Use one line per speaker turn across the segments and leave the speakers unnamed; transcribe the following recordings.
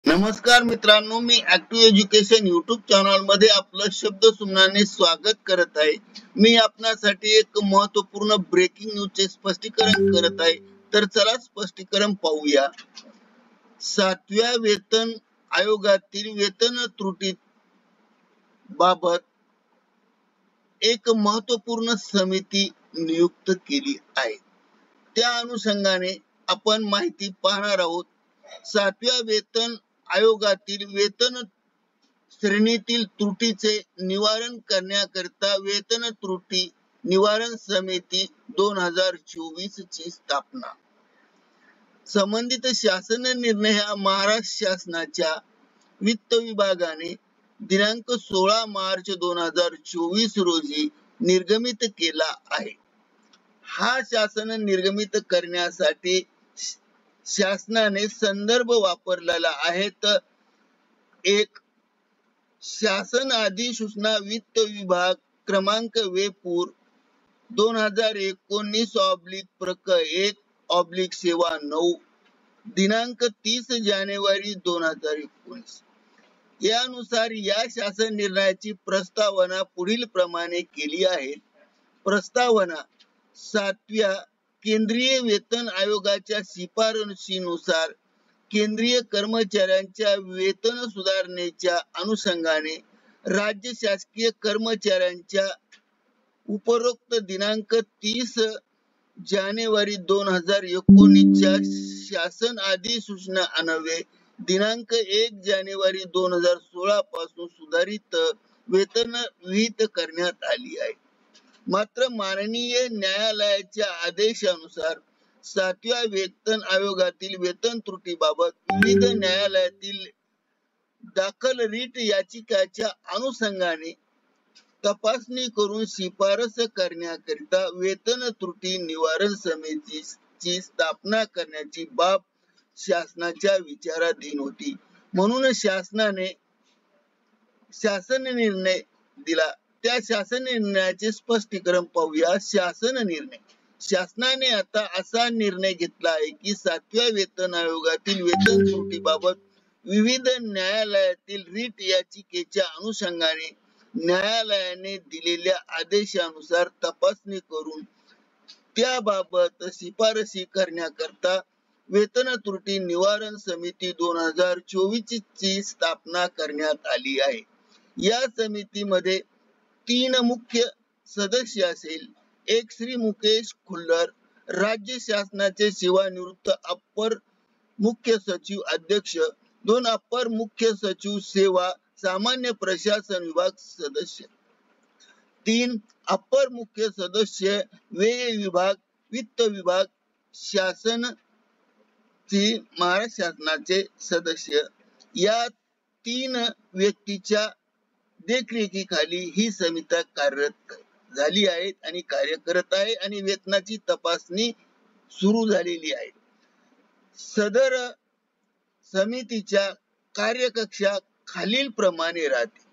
नमस्कार मित्रांनो, मी ऍक्टिव्ह एज्युकेशन युट्यूब चॅनल मध्ये आपलं शब्द सुमनाने स्वागत करत आहे। मी आपणासाठी एक महत्वपूर्ण ब्रेकिंग न्यूजचे स्पष्टीकरण करत आहे। तर चला स्पष्टीकरण पाहूया। 7व्या वेतन आयोगातील वेतन त्रुटी बाबत एक महत्वपूर्ण समिती नियुक्त केली आहे। त्या अनुषंगाने आपण माहिती पाहणार आहोत। 7व्या वेतन आयोगातील वेतन श्रेणीतील त्रुटीचे निवारण करण्याकरिता वेतन त्रुटी निवारण समिती 2024 ची स्थापना। संबंधित शासन निर्णय हा महाराष्ट्र शासनाच्या वित्त विभागाने दिनांक 16 मार्च 2024 रोजी निर्गमित केला आहे। हा शासन निर्गमित करण्यासाठी शासनाने संदर्भ वापरलेला आहे। तर एक शासन अधिसूचना वित्त विभाग क्रमांक वेपूर 2019/1/7/9 दिनांक 30 जानेवारी 2019 यानुसार या शासन निर्णयाची प्रस्तावना पुढील प्रमाणे केली आहे। प्रस्तावना 7व्या केंद्रीय वेतन आयोगाच्या शिफारशीनुसार केंद्रीय कर्मचाऱ्यांच्या वेतन सुधारणेच्या अनुषंगाने राज्य शासकीय कर्मचाऱ्यांच्या उपरोक्त दिनांक 30 जानेवारी 2019 च्या शासन अधिसूचना अन्वये दिनांक 1 जानेवारी 2016 पासून सुधारित वेतन विहित करण्यात आली आहे। मात्र माननीय न्यायालयाच्या आदेशानुसार 7व्या वेतन आयोगातील वेतन त्रुटीबाबत विविध न्यायालयातील दाखल रीट याचिकाच्या अनुषंगाने तपासणी करून शिफारस करण्याकरिता वेतन त्रुटी निवारण समितीची स्थापना करण्याची बाब शासनाच्या विचाराधीन होती। म्हणून शासनाने शासन निर्णय दिला। त्या शासन निर्णयाचे स्पष्टीकरण पाहूया। शासन निर्णय शासनाने आता असा निर्णय घेतला आहे की 7व्या वेतन आयोगातील वेतन त्रुटीबाबत विविध न्यायालयातील रीट याचिकेच्या अनुषंगाने न्यायालयाने दिलेल्या आदेशानुसार तपासणी करून त्याबाबत शिफारसी करण्याकरता वेतन त्रुटी निवारण समिती 2024 ची स्थापना करण्यात आली आहे। या समितीमध्ये 3 मुख्य सदस्य असेल। एक श्री मुकेश खुल्लर, राज्य शासनाचे सेवानिवृत्त अप्पर मुख्य सचिव अध्यक्ष, 2 अप्पर मुख्य सचिव सेवा सामान्य प्रशासन विभाग सदस्य, 3 अप्पर मुख्य सदस्य व्यय विभाग वित्त विभाग शासन महाराष्ट्र शासनाचे सदस्य। या 3 व्यक्तीच्या देखरेखीखाली ही समिती कार्यरत झाली आहे आणि कार्य करत आहे आणि वेतनाची तपासणी सुरू झालेली आहे। सदर समितीच्या कार्यकक्षा खालील प्रमाणे राहते।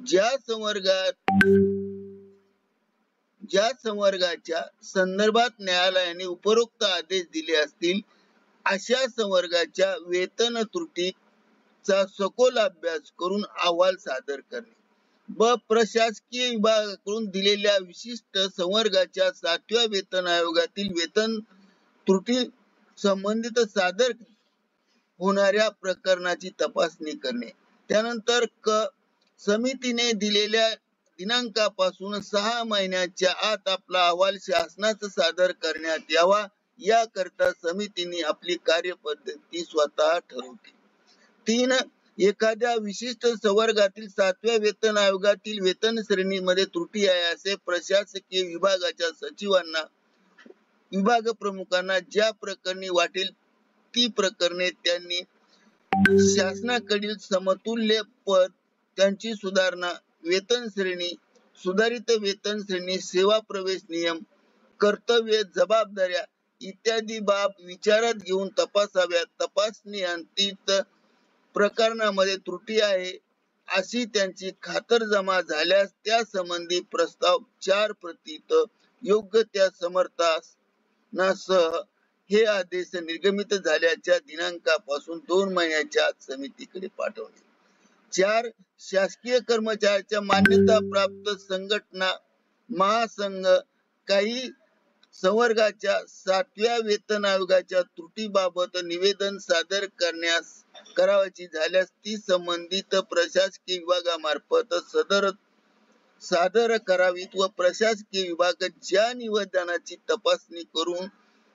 ज्या संवर्गाच्या संदर्भात न्यायालयाने उपरोक्त आदेश दिले असतील अशा संवर्गाच्या वेतन त्रुटीचा सखोल अभ्यास करून अहवाल सादर करणे। प्रशासकीय विभागाकडून दिलेल्या विशिष्ट संवर्गाच्या 7व्या वेतन आयोगातील वेतन त्रुटी संबंधित सादर होणाऱ्या प्रकरणाची तपासणी करणे। त्यानंतर समितीने दिलेल्या दिनांकापासून 6 महिन्याच्या आत आपला अहवाल शासनास सादर करण्यात यावा याकरता समितीने आपली कार्यपद्धती स्वतः ठरवते। 3 एखाद्या विशिष्ट संवर्गातील 7व्या वेतन आयोगातील वेतन श्रेणीमध्ये त्रुटी आहे असे प्रशासकीय विभागाच्या सचिवांना विभाग प्रमुखांना ज्या प्रकरणी वाटेल ती प्रकरणे त्यांनी शासनाकडील समतुल्य पद त्यांची सुधारणा वेतन श्रेणी सुधारित वेतन श्रेणी सेवा प्रवेश नियम कर्तव्य जबाबदाऱ्या इत्यादी बाब विचारात घेऊन तपासाव्यात। तपासणी अंतिम प्रकरणामध्ये त्रुटी आहे अशी त्यांची खातरजमा झाल्यास त्या संबंधी प्रस्ताव 4 प्रतीत योग्य त्या समर्थनासह हे आदेश निर्गमित झाल्याच्या दिनांकापासून 2 महिन्याच्या आत समितीकडे पाठवले. 4. शासकीय कर्मचाऱ्याच्या मान्यता प्राप्त संघटना महासंघ काही संवर्गाच्या 7व्या वेतन आयोगाच्या त्रुटीबाबत निवेदन सादर करण्यास करावयाची झाल्यास ती संबंधित प्रशासकीय विभागामार्फत सादर करावीत व प्रशासकीय विभाग ज्या निवेदनाची तपासणी करून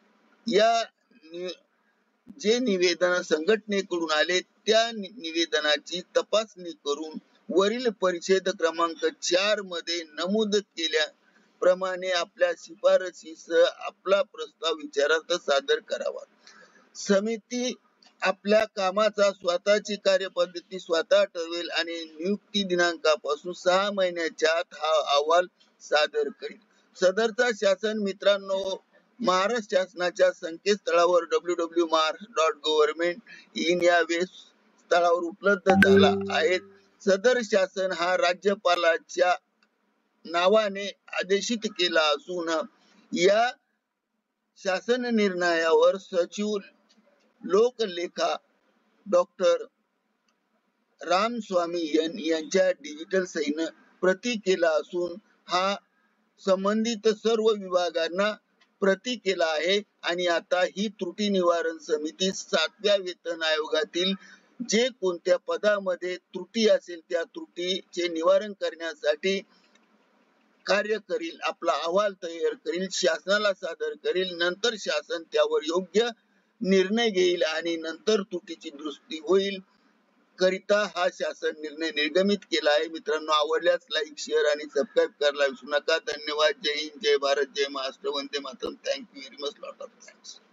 जे निवेदन संघटनेकडून आले त्या निवेदनाची तपासणी करून वरील परिच्छेद क्रमांक 4 मध्ये नमूद केल्याप्रमाणे आपल्या शिफारसीसह आपला प्रस्ताव विचारात सादर करावा. समिती आपल्या कामाचा स्वतःची कार्यपद्धती स्वतः ठरवेल आणि नियुक्ती दिनांकापासून 6 महिन्याच्या आत हा अहवाल सादर करेल. सदरचा शासन मित्रांनो महाराष्ट्र शासनाच्या संकेतस्थळावर www.maharashtra.government.in या वेब स्थळावर उपलब्ध झाला आहे. सदर शासन हा राज्यपालाच्या नावाने आदेशित केला असून या शासन निर्णयावर सचिव लोकलेखा डॉक्टर रामस्वामी यांच्या डिजिटल सहीने प्रती केला असून हा संबंधित सर्व विभागांना प्रती केला आहे. आणि आता ही त्रुटी निवारण समिती 7व्या वेतन आयोगातील जे कोणत्या पदामध्ये त्रुटी असेल त्या त्रुटीचे निवारण करण्यासाठी कार्य करील, आपला अहवाल तयार करील, शासनाला सादर करील. नंतर शासन त्यावर योग्य निर्णय घेईल आणि नंतर त्रुटीची दुरुस्ती होईल करिता हा शासन निर्णय निर्गमित केला आहे. मित्रांनो आवडल्यास लाईक, शेअर आणि सबस्क्राईब करायला विसरू नका. धन्यवाद. जय हिंद, जय भारत, जय महाराष्ट्र, वंदे मातरम. Thank you very much. Lot of thanks.